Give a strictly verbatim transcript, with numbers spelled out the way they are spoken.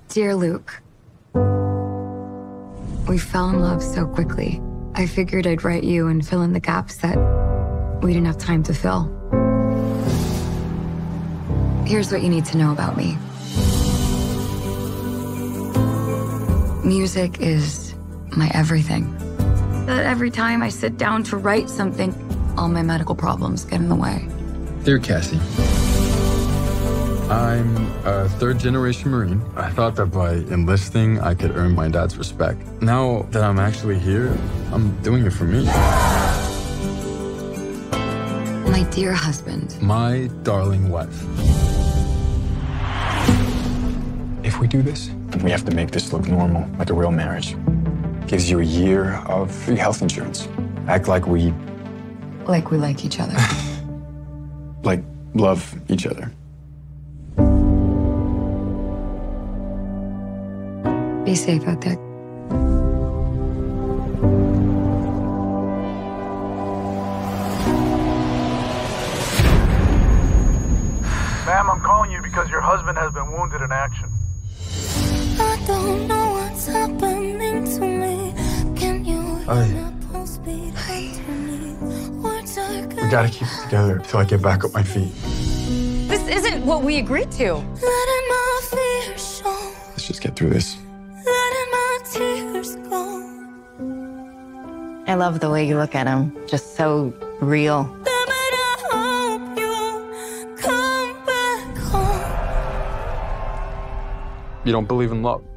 Dear Luke, we fell in love so quickly. I figured I'd write you and fill in the gaps that we didn't have time to fill. Here's what you need to know about me. Music is my everything. But every time I sit down to write something, all my medical problems get in the way. Dear Cassie, I'm a third-generation Marine. I thought that by enlisting, I could earn my dad's respect. Now that I'm actually here, I'm doing it for me. My dear husband. My darling wife. If we do this, we have to make this look normal, like a real marriage. Gives you a year of free health insurance. Act like we... Like we like each other. like, love each other. Be safe out there. Ma'am, I'm calling you because your husband has been wounded in action. I don't know what's happening to me. Can you Hi. We gotta keep it together till I get back up my feet. This isn't what we agreed to. Letting my fears show. Let's just get through this. Letting my tears go. I love the way you look at him. Just so real. Baby, I hope you come back home. You don't believe in love?